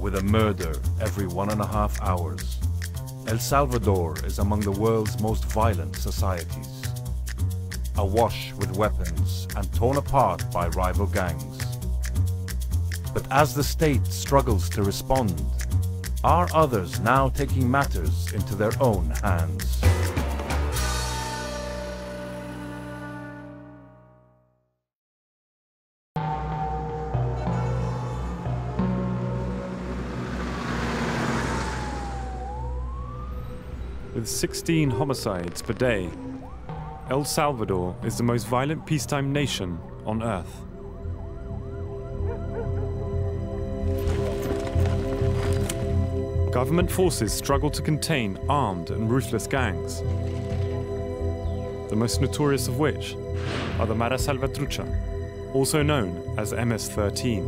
with a murder every 1.5 hours. El Salvador is among the world's most violent societies, awash with weapons and torn apart by rival gangs. But as the state struggles to respond, are others now taking matters into their own hands? With 16 homicides per day, El Salvador is the most violent peacetime nation on Earth. Government forces struggle to contain armed and ruthless gangs, the most notorious of which are the Mara Salvatrucha, also known as MS-13.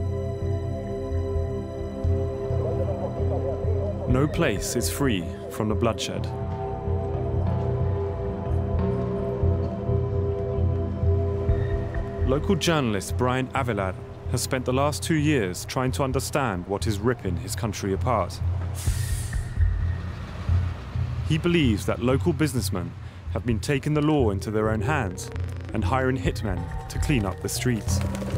No place is free from the bloodshed. Local journalist Brian Avelar has spent the last 2 years trying to understand what is ripping his country apart. He believes that local businessmen have been taking the law into their own hands and hiring hitmen to clean up the streets.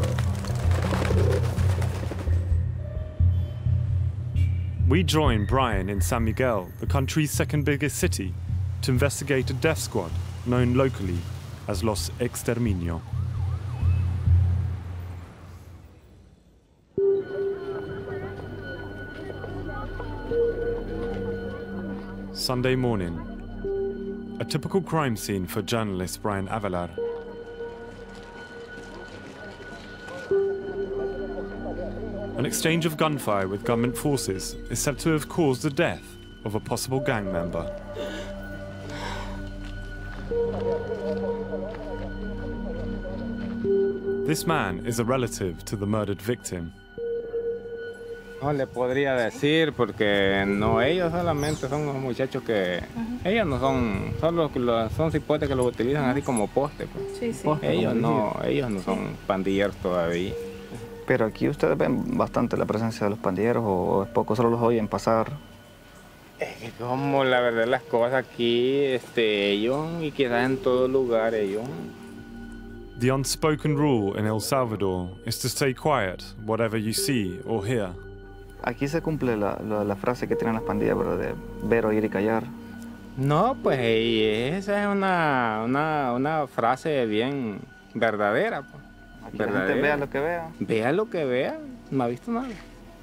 We join Brian in San Miguel, the country's second biggest city, to investigate a death squad known locally as Los Exterminio. Sunday morning, a typical crime scene for journalist Brian Avelar. An exchange of gunfire with government forces is said to have caused the death of a possible gang member. This man is a relative to the murdered victim. No le podría decir porque no, ellos solamente son unos muchachos que ellos no son, son cipotes que los utilizan así como poste. Pues. Sí, sí. Ellos no son pandilleros todavía. Pero aquí ustedes ven bastante la presencia de los pandilleros o es poco, solo los oyen pasar. Es que como la verdad las cosas aquí, ellos y quizás en todo lugar ellos. The unspoken rule in El Salvador is to stay quiet, whatever you see or hear. Aquí se cumple la frase que tienen las pandillas, ¿verdad? De ver, oír y callar. No, pues esa es una frase bien verdadera. Pues. Aquí la gente vea lo que vea. Vea lo que vea, no ha visto nada.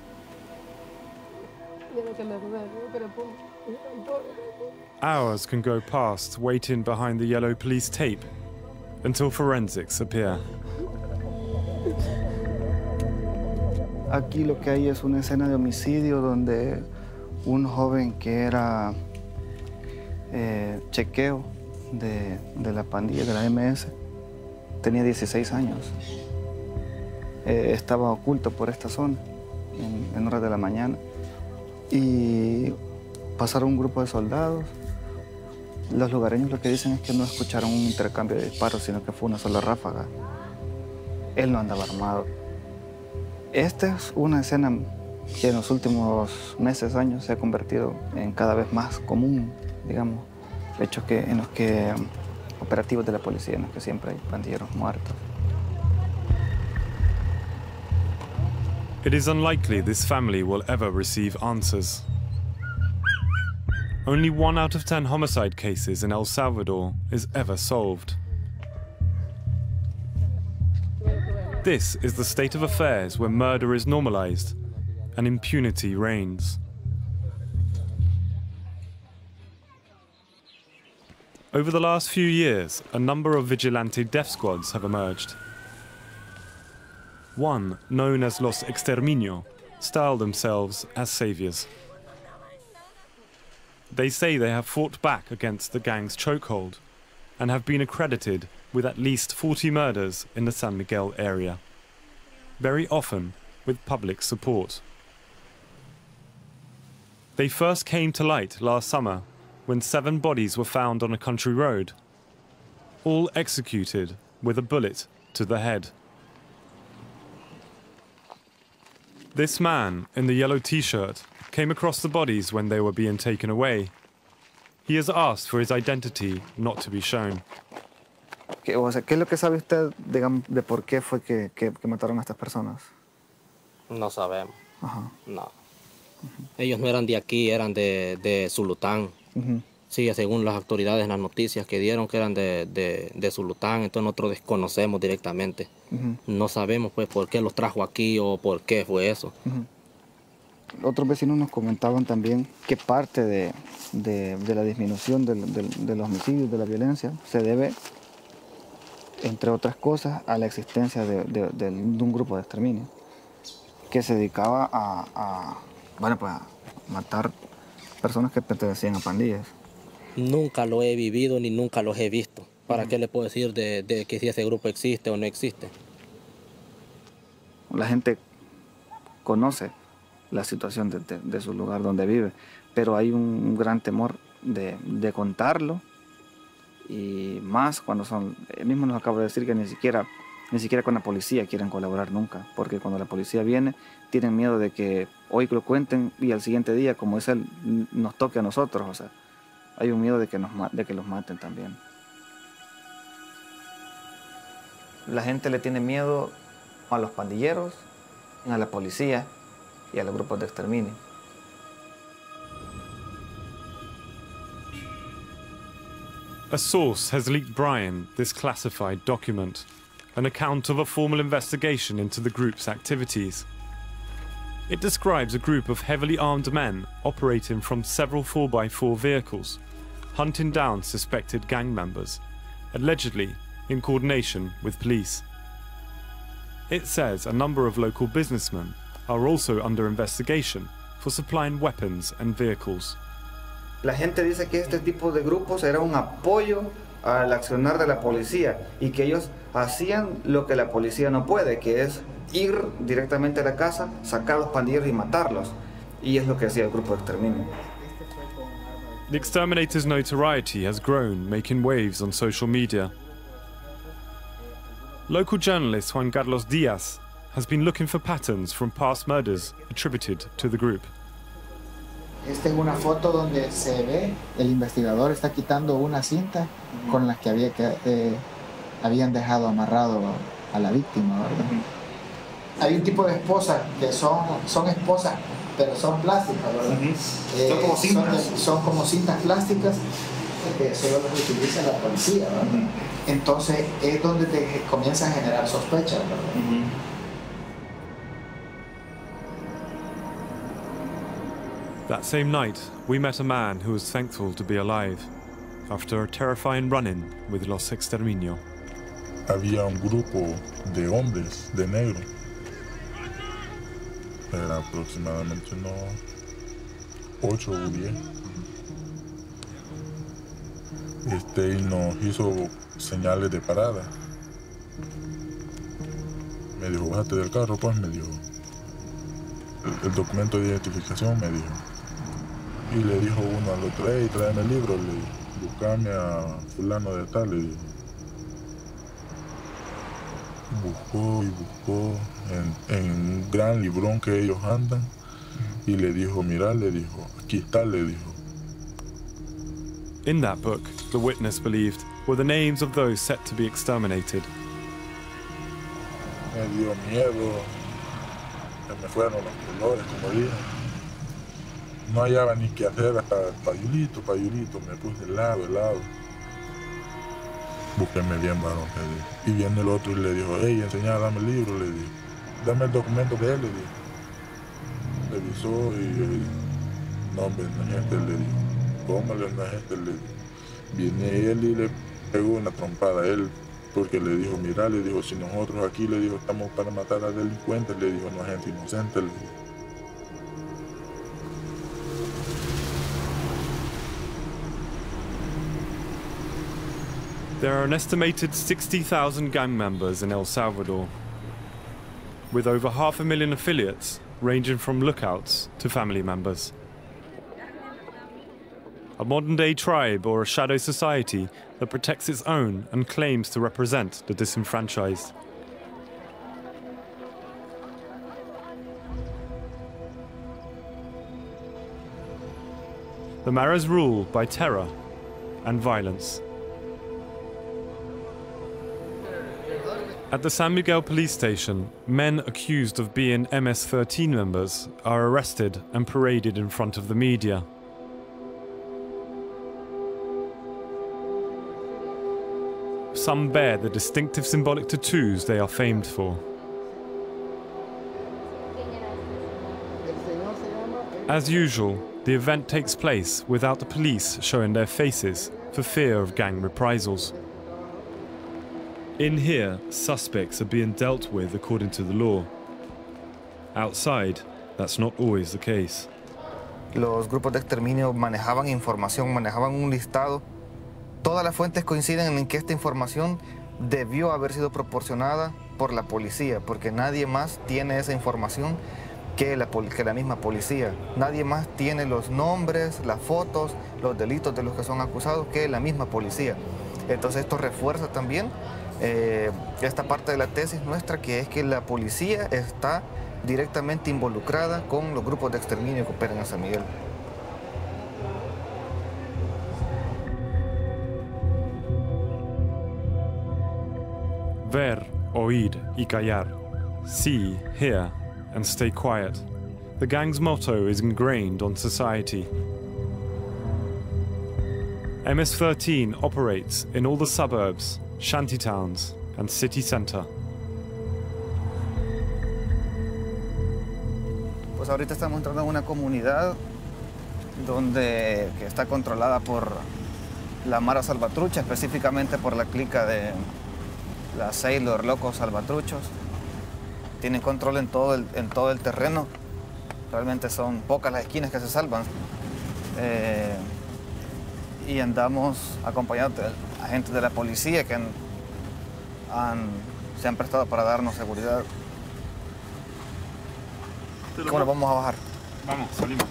Hours can go past waiting behind the yellow police tape until forensics appear. Aquí lo que hay es una escena de homicidio donde un joven que era chequeo de la pandilla, de la MS, tenía 16 años. Estaba oculto por esta zona en horas de la mañana y pasaron un grupo de soldados. Los lugareños lo que dicen es que no escucharon un intercambio de disparos, sino que fue una sola ráfaga. Él no andaba armado. Esta es una escena que en los últimos meses, años, se ha convertido en cada vez más común, digamos, hechos en los que operativos de la policía, en los que siempre hay pandilleros muertos. It is unlikely this family will ever receive answers. Only 1 out of 10 homicide cases in El Salvador is ever solved. This is the state of affairs where murder is normalized and impunity reigns. Over the last few years, a number of vigilante death squads have emerged. One, known as Los Exterminio, style themselves as saviors. They say they have fought back against the gang's chokehold and have been accredited with at least 40 murders in the San Miguel area, very often with public support. They first came to light last summer when 7 bodies were found on a country road, all executed with a bullet to the head. This man in the yellow t-shirt came across the bodies when they were being taken away. He has asked for his identity not to be shown. O sea, ¿qué es lo que sabe usted, digamos, de por qué fue que mataron a estas personas? No sabemos. Ajá. No. Ellos no eran de aquí, eran de Zulután. Sí, según las autoridades en las noticias que dieron que eran de Zulután, entonces nosotros desconocemos directamente. No sabemos pues por qué los trajo aquí o por qué fue eso. Otros vecinos nos comentaban también que parte de la disminución de los homicidios, de la violencia, se debe, entre otras cosas, a la existencia de un grupo de exterminio que se dedicaba a matar personas que pertenecían a pandillas. Nunca lo he vivido ni nunca los he visto. ¿Para qué le puedo decir de que si ese grupo existe o no existe? La gente conoce la situación de su lugar donde vive, pero hay un gran temor de contarlo, y más cuando son, él mismo nos acaba de decir que ni siquiera con la policía quieren colaborar nunca, porque cuando la policía viene tienen miedo de que hoy lo cuenten y al siguiente día, como es él, nos toque a nosotros. O sea, hay un miedo de que los maten también. La gente le tiene miedo a los pandilleros, a la policía y a los grupos de exterminio. A source has leaked Brian this classified document, an account of a formal investigation into the group's activities. It describes a group of heavily armed men operating from several 4x4 vehicles, hunting down suspected gang members, allegedly in coordination with police. It says a number of local businessmen are also under investigation for supplying weapons and vehicles. La gente dice que este tipo de grupos era un apoyo al accionar de la policía y que ellos hacían lo que la policía no puede, que es ir directamente a la casa, sacar a los pandilleros y matarlos. Y es lo que hacía el grupo de exterminio. The exterminator's notoriety has grown, making waves on social media. Local journalist Juan Carlos Díaz has been looking for patterns from past murders attributed to the group. Esta es una foto donde se ve el investigador está quitando una cinta con la que habían dejado amarrado a la víctima, ¿verdad? Hay un tipo de esposas que son esposas, pero son plásticas, ¿verdad? Son como cintas. Son como cintas plásticas que solo las utiliza la policía, ¿verdad? Entonces es donde te comienza a generar sospechas, ¿verdad? That same night, we met a man who was thankful to be alive after a terrifying run-in with Los Exterminio. Había un grupo de hombres de negro. Era aproximadamente unos 8 o 10. Y nos hizo señales de parada. Me dijo, bájate del carro, pues, me dijo. El documento de identificación, me dijo. Y le dijo uno al otro, hey, tráeme el libro, le dijo, buscame a fulano de tal, le dijo. Buscó y buscó en un gran librón que ellos andan y le dijo, mira, le dijo, aquí está, le dijo. In that book, the witness believed, were the names of those set to be exterminated. Me dio miedo, se me fueron los colores, como dije. No hallaba ni qué hacer, hasta payulito, me puse helado. Búsqueme bien, varón, le dijo. Y viene el otro y le dijo, hey, enseñá, dame el libro, le dijo. Dame el documento de él, le dijo. Revisó y no, hombre, no es este, le dijo. ¿Cómo no es este? Le dijo. Viene él y le pegó una trompada a él, porque le dijo, mira, le dijo, si nosotros aquí, le dijo, estamos para matar a delincuentes, le dijo, no es gente inocente, le dijo. There are an estimated 60,000 gang members in El Salvador, with over 500,000 affiliates ranging from lookouts to family members. A modern-day tribe or a shadow society that protects its own and claims to represent the disenfranchised. The Maras rule by terror and violence. At the San Miguel police station, men accused of being MS-13 members are arrested and paraded in front of the media. Some bear the distinctive symbolic tattoos they are famed for. As usual, the event takes place without the police showing their faces for fear of gang reprisals. In here, suspects are being dealt with according to the law. Outside, that's not always the case. Los grupos de exterminio manejaban información, manejaban un listado. Todas las fuentes coinciden en que esta información debió haber sido proporcionada por la policía, porque nadie más tiene esa información que la misma policía. Nadie más tiene los nombres, las fotos, los delitos de los que son acusados que la misma policía. Entonces esto refuerza también esta parte de la tesis nuestra, que es que la policía está directamente involucrada con los grupos de exterminio que operan en San Miguel. Ver, oír y callar. See, hear, and stay quiet. The gang's motto is ingrained on society. MS-13 operates in all the suburbs, shantytowns, and city centre. Pues ahorita estamos entrando en una comunidad que está controlada por la Mara Salvatrucha, específicamente por la clica de la Sailor Locos Salvatruchos. Tienen control en todo el terreno. Realmente son pocas las esquinas que se salvan. Y andamos acompañando a agentes de la policía que se han prestado para darnos seguridad. Bueno, vamos a bajar. Vamos, salimos.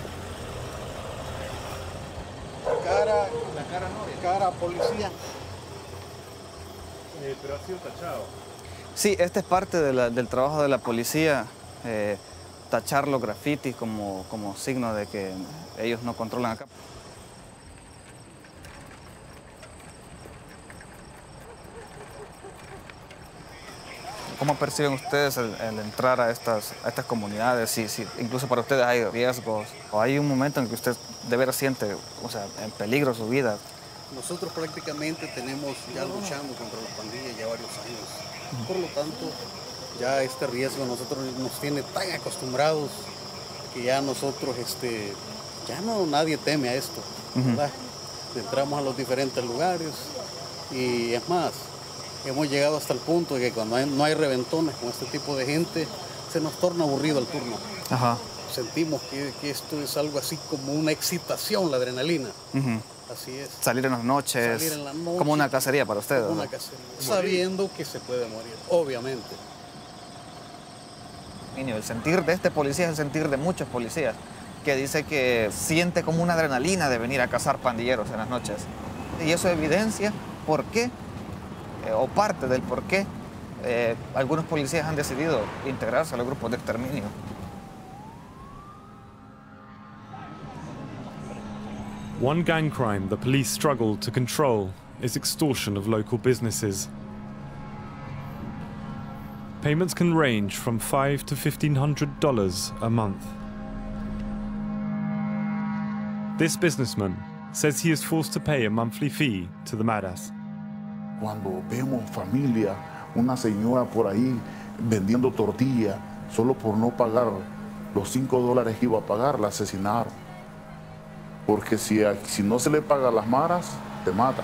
Cara policía. Pero ha sido tachado. Sí, esta es parte del trabajo de la policía, tachar los grafitis como signo de que ellos no controlan acá. ¿Cómo perciben ustedes el entrar a estas comunidades? Si incluso para ustedes hay riesgos o hay un momento en que usted de veras siente, en peligro su vida. Nosotros prácticamente tenemos ya luchando contra las pandillas ya varios años. Por lo tanto, ya este riesgo nosotros nos tiene tan acostumbrados que ya nosotros, nadie teme a esto, ¿verdad? Entramos a los diferentes lugares y es más, hemos llegado hasta el punto de que cuando no hay reventones con este tipo de gente, se nos torna aburrido el turno. Ajá. Sentimos que esto es algo así como una excitación, la adrenalina. Así es. Salir en las noches. Salir en la noche. Como una cacería para ustedes. Como una cacería. Sabiendo que se puede morir, obviamente. El sentir de este policía es el sentir de muchos policías, que dice que siente como una adrenalina de venir a cazar pandilleros en las noches. Y eso evidencia por qué, o parte del por qué, algunos policías han decidido integrarse a los grupos de exterminio. One gang crime the police struggle to control is extortion of local businesses. Payments can range from $500 to $1,500 a month. This businessman says he is forced to pay a monthly fee to the Maras. Cuando vemos familia, una señora por ahí vendiendo tortilla, solo por no pagar los $5 que iba a pagar, la asesinaron. Porque si no se le paga a las maras, te matan.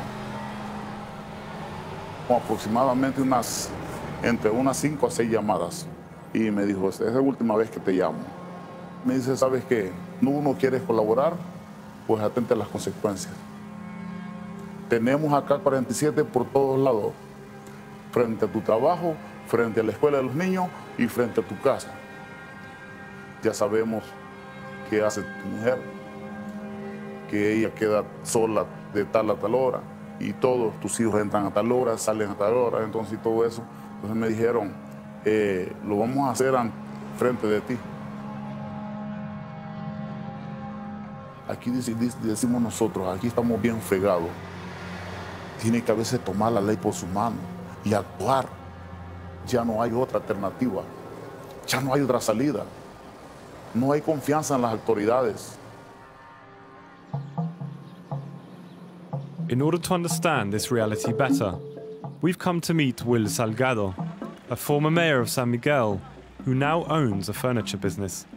Aproximadamente entre unas 5 a 6 llamadas. Y me dijo, esta es la última vez que te llamo. Me dice, ¿sabes qué? No quieres colaborar, pues atente a las consecuencias. Tenemos acá 47 por todos lados. Frente a tu trabajo, frente a la escuela de los niños y frente a tu casa. Ya sabemos qué hace tu mujer, que ella queda sola de tal a tal hora y todos tus hijos entran a tal hora, salen a tal hora, entonces todo eso. Entonces me dijeron, lo vamos a hacer frente de ti. Aquí decimos nosotros, aquí estamos bien fregados. Tiene que a veces tomar la ley por su mano y actuar. Ya no hay otra alternativa. Ya no hay otra salida. No hay confianza en las autoridades. In order to understand this reality better, we've come to meet Will Salgado, a former mayor of San Miguel who now owns a furniture business.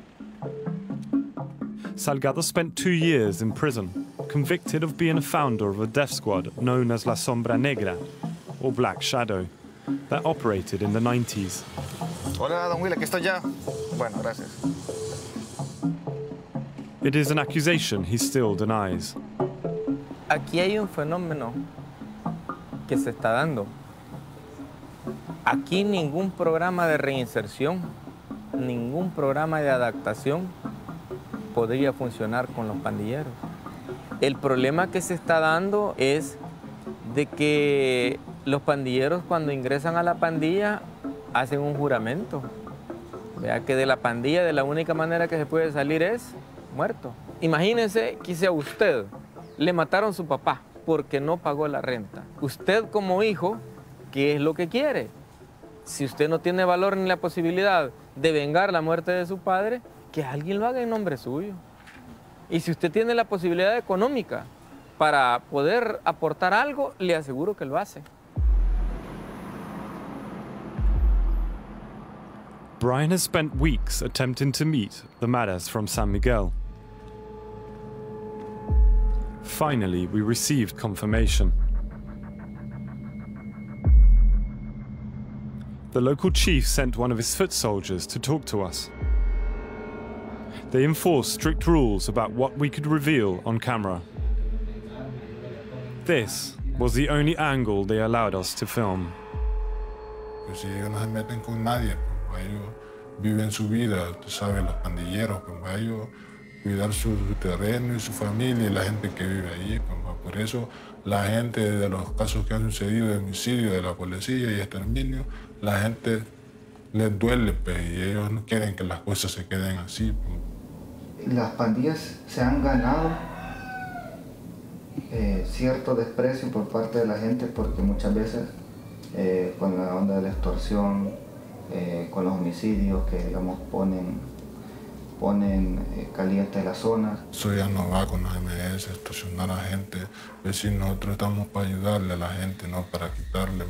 Salgado spent 2 years in prison, convicted of being a founder of a death squad known as La Sombra Negra, or Black Shadow, that operated in the 90s. Hola, don Will, aquí estoy ya. Bueno, gracias. It is an accusation he still denies. Aquí hay un fenómeno que se está dando. Aquí ningún programa de reinserción, ningún programa de adaptación podría funcionar con los pandilleros. El problema que se está dando es de que los pandilleros cuando ingresan a la pandilla hacen un juramento. Vea que de la pandilla de la única manera que se puede salir es muerto. Imagínense que si a usted le mataron a su papá porque no pagó la renta. Usted como hijo, ¿qué es lo que quiere? Si usted no tiene valor ni la posibilidad de vengar la muerte de su padre, que alguien lo haga en nombre suyo. Y si usted tiene la posibilidad económica para poder aportar algo, le aseguro que lo hace. Brian has spent weeks attempting to meet the Maras from San Miguel. Finally, we received confirmation. The local chief sent one of his foot soldiers to talk to us. They enforced strict rules about what we could reveal on camera. This was the only angle they allowed us to film. Pues ellos no se meten con nadie, pues ellos viven su vida, tú sabes, los pandilleros, pues ellos cuidar su terreno y su familia y la gente que vive allí. Por eso la gente de los casos que han sucedido de homicidio de la policía y exterminio, la gente les duele, pues, y ellos no quieren que las cosas se queden así. Las pandillas se han ganado cierto desprecio por parte de la gente porque muchas veces con la onda de la extorsión, con los homicidios que digamos ponen caliente las zonas. Eso ya no va con la MS, extorsionar a la gente. Es decir, nosotros estamos para ayudarle a la gente, no para quitarle.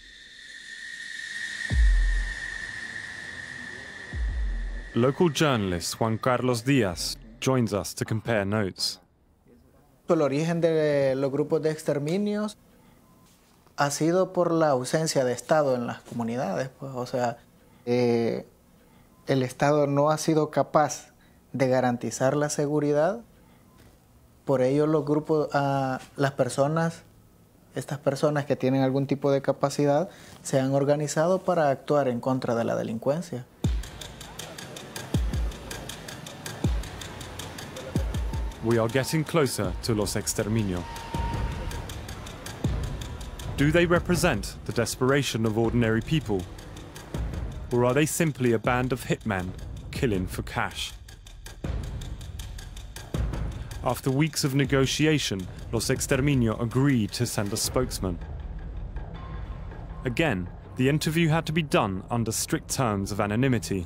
Local journalist Juan Carlos Díaz joins us to compare notes. El origen de los grupos de exterminios ha sido por la ausencia de Estado en las comunidades, pues, o sea, el Estado no ha sido capaz de garantizar la seguridad, por ello los grupos, estas personas que tienen algún tipo de capacidad, se han organizado para actuar en contra de la delincuencia. We are getting closer to Los Exterminio. Do they represent the desperation of ordinary people? Or are they simply a band of hitmen killing for cash? After weeks of negotiation, Los Exterminio agreed to send a spokesman. Again, the interview had to be done under strict terms of anonymity.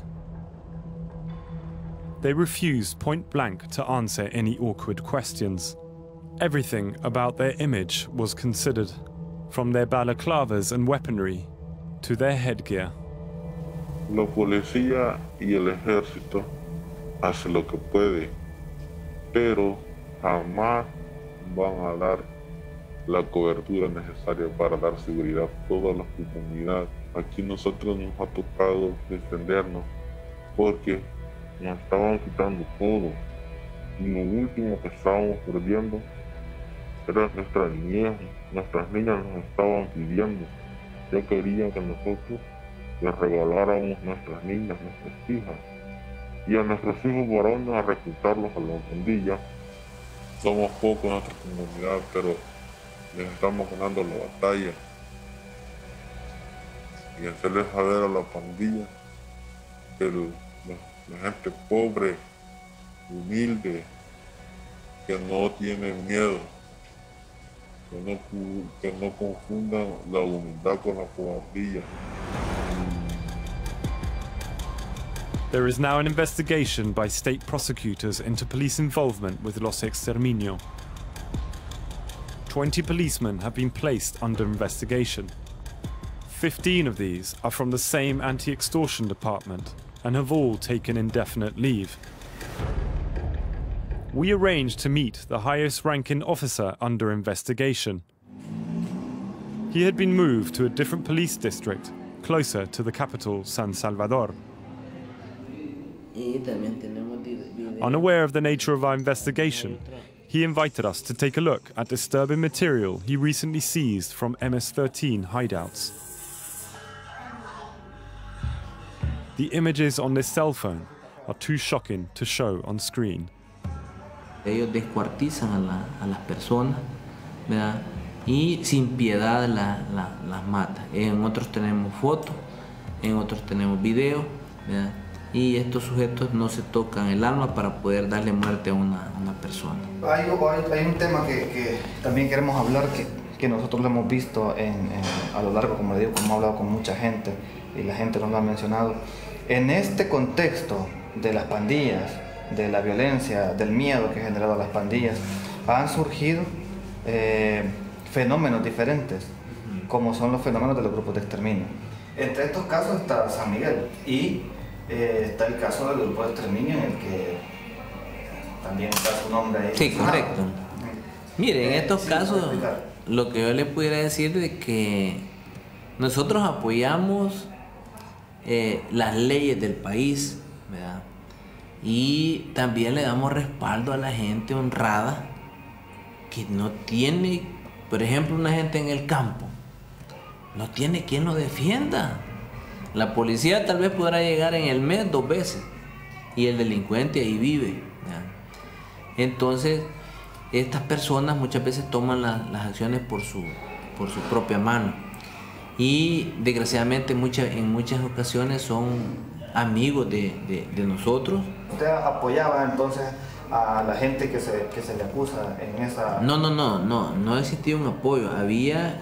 They refused point blank to answer any awkward questions. Everything about their image was considered, from their balaclavas and weaponry to their headgear. La policía y el ejército hacen lo que puede, pero jamás van a dar la cobertura necesaria para dar seguridad a toda la comunidad. Aquí nosotros nos ha tocado defendernos porque nos estaban quitando todo y lo último que estábamos perdiendo era nuestra niñez. Nuestras niñas nos estaban pidiendo, ya querían que nosotros les regaláramos nuestras niñas, nuestras hijas, y a nuestros hijos varones a reclutarlos a la pandilla. Somos pocos en nuestra comunidad, pero les estamos ganando la batalla y hacerles saber a la pandilla que la gente pobre, humilde, que no tienen miedo, que no confundan la humildad con la cobardía. There is now an investigation by state prosecutors into police involvement with Los Exterminio. 20 policemen have been placed under investigation. 15 of these are from the same anti-extortion department and have all taken indefinite leave. We arranged to meet the highest-ranking officer under investigation. He had been moved to a different police district, closer to the capital, San Salvador. Unaware of the nature of our investigation, he invited us to take a look at disturbing material he recently seized from MS-13 hideouts. The images on this cell phone are too shocking to show on screen. Ellos descuartizan a las personas, ¿verdad? Y sin piedad las mata. En otros tenemos fotos, en otros tenemos videos, ¿verdad? Y estos sujetos no se tocan el alma para poder darle muerte a una persona. Hay un tema que también queremos hablar, que nosotros lo hemos visto a lo largo, como le digo, como hemos hablado con mucha gente y la gente nos lo ha mencionado. En este contexto de las pandillas, de la violencia, del miedo que ha generado las pandillas, han surgido fenómenos diferentes, como son los fenómenos de los grupos de exterminio. Entre estos casos está San Miguel y está el caso del grupo de exterminio en el que también está su nombre ahí. Sí, correcto. Mire, en estos casos, lo que yo le pudiera decir es que nosotros apoyamos las leyes del país, ¿verdad? Y también le damos respaldo a la gente honrada que no tiene, por ejemplo, una gente en el campo, no tiene quien lo defienda. La policía tal vez podrá llegar en el mes 2 veces y el delincuente ahí vive, ¿ya? Entonces, estas personas muchas veces toman las acciones por su propia mano y desgraciadamente en muchas ocasiones son amigos de nosotros. ¿Usted apoyaba entonces a la gente que se le acusa en esa...? No existía un apoyo, había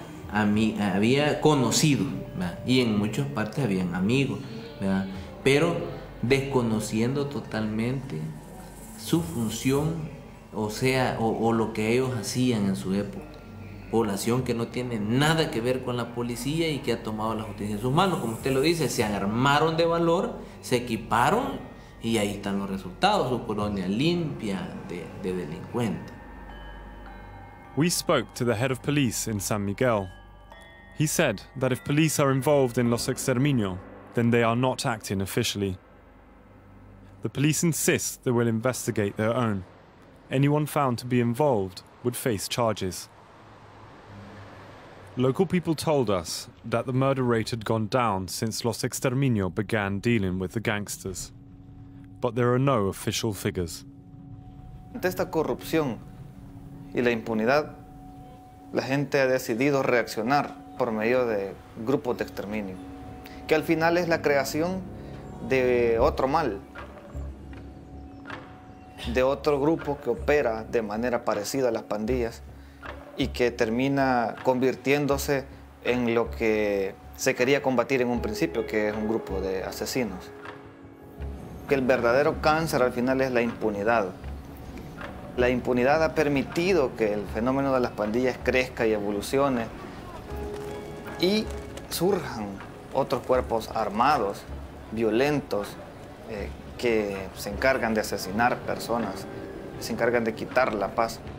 conocidos, ¿verdad? Y en muchas partes habían amigos, ¿verdad? Pero desconociendo totalmente su función, o lo que ellos hacían en su época. Población que no tiene nada que ver con la policía y que ha tomado la justicia en sus manos, como usted lo dice, se armaron de valor, se equiparon y ahí están los resultados, su colonia limpia de delincuentes. We spoke to the head of police in San Miguel. He said that if police are involved in Los Exterminio, then they are not acting officially. The police insist they will investigate their own. Anyone found to be involved would face charges. Local people told us that the murder rate had gone down since Los Exterminio began dealing with the gangsters. But there are no official figures. Ante esta corrupción y la impunidad, la gente ha decidido reaccionar por medio de grupos de exterminio, que al final es la creación de otro mal, de otro grupo que opera de manera parecida a las pandillas y que termina convirtiéndose en lo que se quería combatir en un principio, que es un grupo de asesinos. Que el verdadero cáncer al final es la impunidad. La impunidad ha permitido que el fenómeno de las pandillas crezca y evolucione y surjan otros cuerpos armados, violentos, que se encargan de asesinar personas, se encargan de quitar la paz.